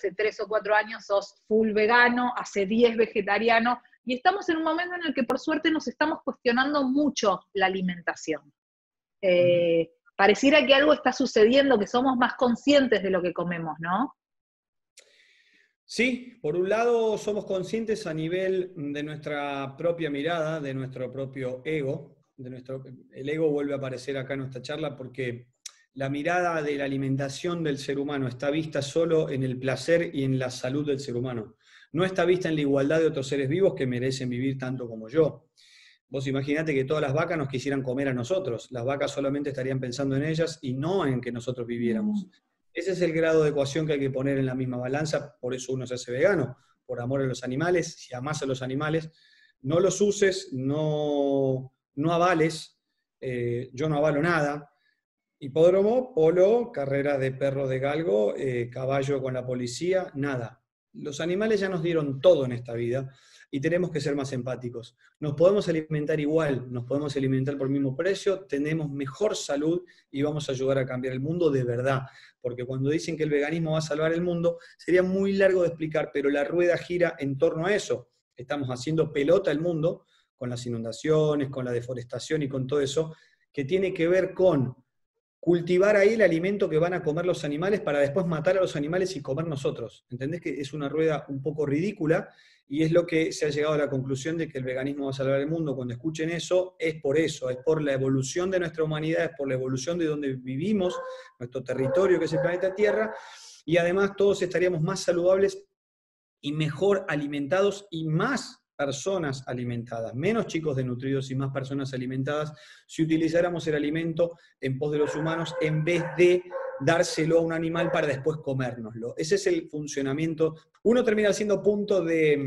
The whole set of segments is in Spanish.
hace 3 o 4 años sos full vegano, hace 10 vegetariano, y estamos en un momento en el que por suerte nos estamos cuestionando mucho la alimentación. Pareciera que algo está sucediendo, que somos más conscientes de lo que comemos, ¿no? Sí, por un lado somos conscientes a nivel de nuestra propia mirada, de nuestro propio ego. El ego vuelve a aparecer acá en nuestra charla porque la mirada de la alimentación del ser humano está vista solo en el placer y en la salud del ser humano. No está vista en la igualdad de otros seres vivos que merecen vivir tanto como yo. Vos imaginate que todas las vacas nos quisieran comer a nosotros. Las vacas solamente estarían pensando en ellas y no en que nosotros viviéramos. Ese es el grado de ecuación que hay que poner en la misma balanza, por eso uno se hace vegano, por amor a los animales. Si amás a los animales, no los uses, no avales, yo no avalo nada. Hipódromo, polo, carreras de perro de galgo, caballo con la policía, nada. Los animales ya nos dieron todo en esta vida y tenemos que ser más empáticos. Nos podemos alimentar igual, nos podemos alimentar por el mismo precio, tenemos mejor salud y vamos a ayudar a cambiar el mundo de verdad. Porque cuando dicen que el veganismo va a salvar el mundo, sería muy largo de explicar, pero la rueda gira en torno a eso. Estamos haciendo pelota al mundo con las inundaciones, con la deforestación y con todo eso, que tiene que ver con cultivar ahí el alimento que van a comer los animales para después matar a los animales y comer nosotros. ¿Entendés que es una rueda un poco ridícula? Y es lo que se ha llegado a la conclusión de que el veganismo va a salvar el mundo. Cuando escuchen eso, es por la evolución de nuestra humanidad, es por la evolución de donde vivimos, nuestro territorio que es el planeta Tierra, y además todos estaríamos más saludables y mejor alimentados y más personas alimentadas, menos chicos desnutridos y más personas alimentadas, si utilizáramos el alimento en pos de los humanos en vez de dárselo a un animal para después comérnoslo. Ese es el funcionamiento. Uno termina siendo punto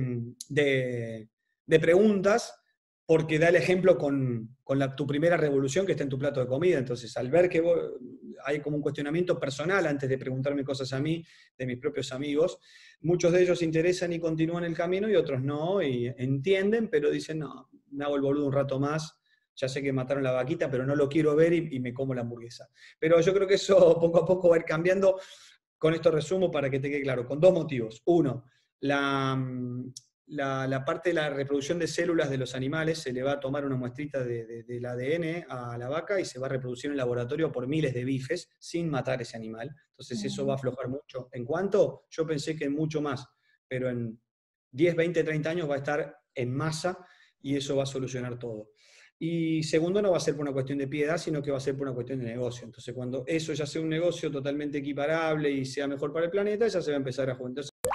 de preguntas porque da el ejemplo con tu primera revolución que está en tu plato de comida. Entonces, al ver que hay como un cuestionamiento personal antes de preguntarme cosas a mí, de mis propios amigos, muchos de ellos se interesan y continúan el camino y otros no, y entienden, pero dicen, no, me hago el boludo un rato más, ya sé que mataron la vaquita, pero no lo quiero ver y me como la hamburguesa. Pero yo creo que eso poco a poco va a ir cambiando. Con esto resumo para que te quede claro, con dos motivos. Uno, la parte de la reproducción de células de los animales, se le va a tomar una muestrita del ADN a la vaca y se va a reproducir en el laboratorio por miles de bifes sin matar ese animal. Entonces eso va a aflojar mucho. ¿En cuánto? Yo pensé que en mucho más, pero en 10, 20, 30 años va a estar en masa y eso va a solucionar todo. Y segundo, no va a ser por una cuestión de piedad, sino que va a ser por una cuestión de negocio. Entonces cuando eso ya sea un negocio totalmente equiparable y sea mejor para el planeta, ya se va a empezar a juntar.